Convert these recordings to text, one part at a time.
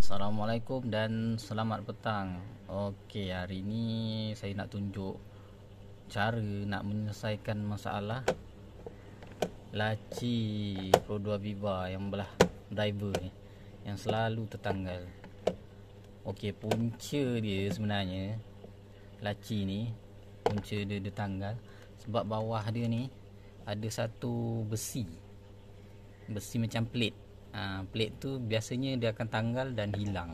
Assalamualaikum dan selamat petang. Okey, hari ni saya nak tunjuk cara nak menyelesaikan masalah laci Pro 2 Viva yang belah driver ni yang selalu tertanggal. Okey, punca dia sebenarnya laci ni, punca dia tertanggal sebab bawah dia ni ada satu besi macam plate. Plate tu biasanya dia akan tanggal dan hilang.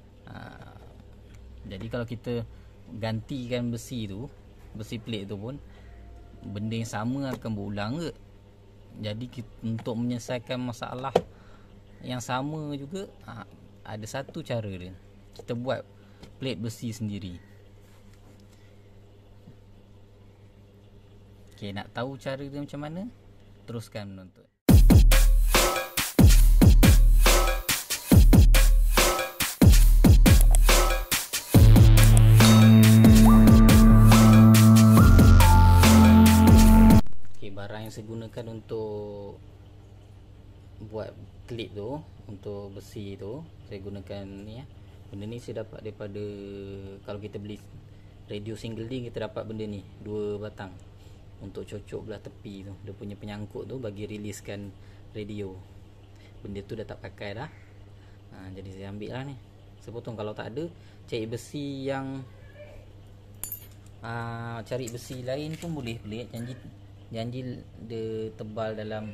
Jadi kalau kita gantikan besi plate tu pun benda yang sama akan berulang ke. Jadi untuk menyelesaikan masalah yang sama juga, ada satu cara dia. Kita buat plate besi sendiri. Okey, nak tahu cara dia macam mana? Teruskan menonton. Barang yang saya gunakan untuk buat klip tu, untuk besi tu, saya gunakan ni ya. Benda ni saya dapat daripada, kalau kita beli radio single link, kita dapat benda ni 2 batang untuk cocok belah tepi tu. Dia punya penyangkut tu bagi riliskan radio. Benda tu dah tak pakai dah. Jadi saya ambil lah ni, saya potong. Kalau tak ada, cari besi yang cari besi lain pun boleh. Janji dia tebal dalam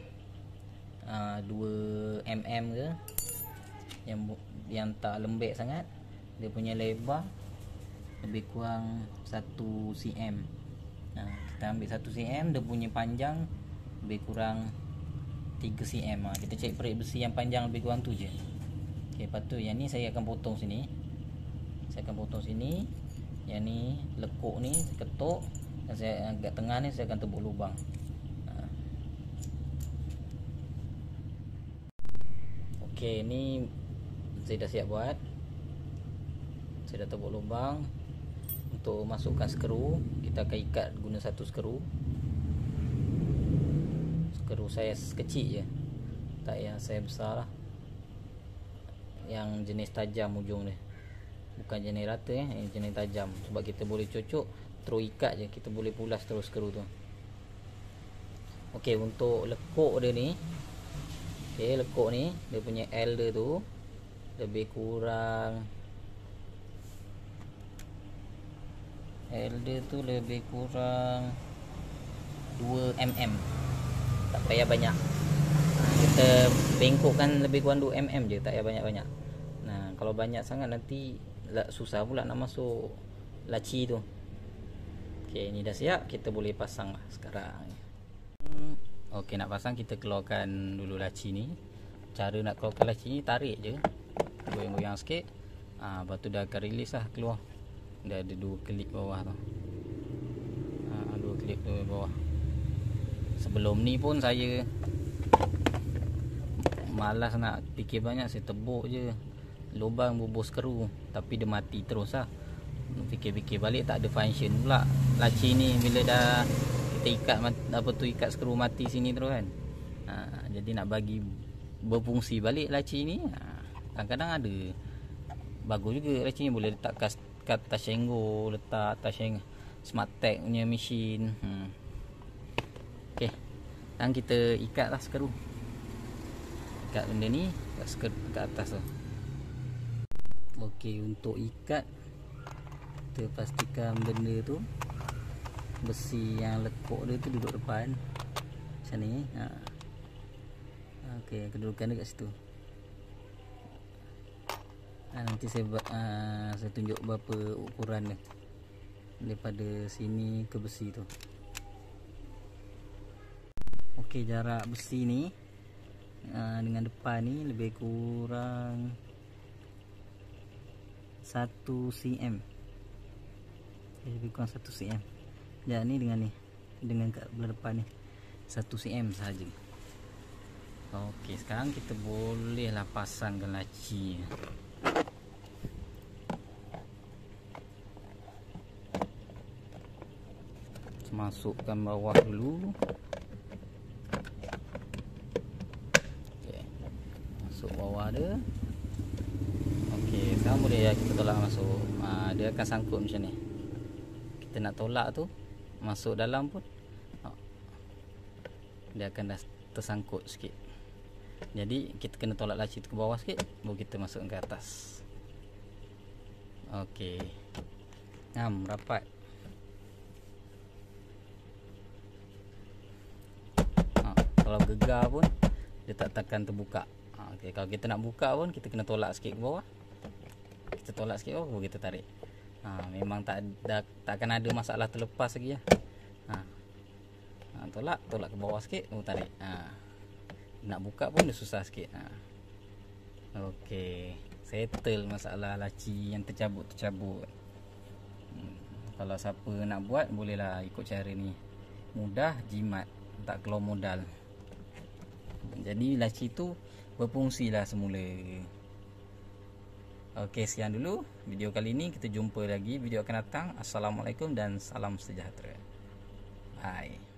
2 mm ke, yang tak lembek sangat. Dia punya lebar lebih kurang 1 cm. Kita ambil 1 cm, dia punya panjang lebih kurang 3 cm. Kita cari perit besi yang panjang lebih kurang tu je. Okay, lepas tu yang ni saya akan potong sini. Yang ni lekuk ni saya ketuk, dan saya agak tengah ni saya akan tebuk lubang. Okey, ni saya dah siap buat. Saya dah tebuk lubang. Untuk masukkan skru, kita akan ikat guna satu skru. Skru saiz kecil je, tak yang saiz besar lah, yang jenis tajam ujung dia, bukan jenis rata yang jenis tajam. Sebab kita boleh cocok terus ikat je, kita boleh pulas terus skru tu. Okey, untuk lekuk dia ni, lekuk ni dia punya L dia tu lebih kurang 2 mm. Tak payah banyak. Kita bengkokkan lebih kurang 2 mm je, tak payah banyak-banyak. Kalau banyak sangat nanti susah pula nak masuk laci tu. Okey, ni dah siap, kita boleh pasang lah sekarang. Okey, nak pasang kita keluarkan dulu laci ni. Cara nak keluarkan laci ni, tarik je, goyang-goyang sikit. Lepas tu dah akan release lah, keluar. Dia ada 2 klip bawah tu. 2 klip tu bawah. Sebelum ni pun saya malas nak fikir banyak, saya tebuk je lubang bubuh skru, tapi dia mati terus lah. Fikir-fikir balik tak ada function pula laci ni bila dah kita ikat skru mati sini terus kan. Jadi nak bagi berfungsi balik laci ni, kadang-kadang ada bagus juga laci ni, boleh letak kat atas Shengo, letak atas Smartech punya mesin. Okey, sekarang kita ikat lah skru, ikat benda ni kat atas tu. Okey, untuk ikat kita pastikan benda tu, besi yang lekuk dia tu duduk depan macam ni. Okey, kedudukan dia kat situ. Nanti saya tunjuk berapa ukuran dia daripada sini ke besi tu. Okey, jarak besi ni dengan depan ni lebih kurang 1 cm. Lebih kurang 1 cm. Ya, ni dengan kat belah depan ni 1 cm sahaja. Okey, sekarang kita bolehlah pasangkan laci. Masukkan bawah dulu. Okey, masuk bawah dia. Okey, boleh ya kita tolak masuk. Dia akan sangkut macam ni. Kita nak tolak tu masuk dalam pun dia akan dah tersangkut sikit. Jadi kita kena tolak laci tu ke bawah sikit, baru kita masuk ke atas. Okey. Rapat. Kalau gegar pun dia takkan terbuka. Okey, kalau kita nak buka pun kita kena tolak sikit ke bawah. Kita tolak sikit bawah, baru kita tarik. Memang takkan ada masalah terlepas lagi ya. Tolak ke bawah sikit, baru tarik. Nak buka pun dia susah sikit. Okey, settle masalah laci yang tercabut. Kalau siapa nak buat, bolehlah ikut cara ni. Mudah, jimat, tak keluar modal. Jadi laci tu berfungsi lah semula. Okey, sekian dulu video kali ni. Kita jumpa lagi video akan datang. Assalamualaikum dan salam sejahtera. Bye.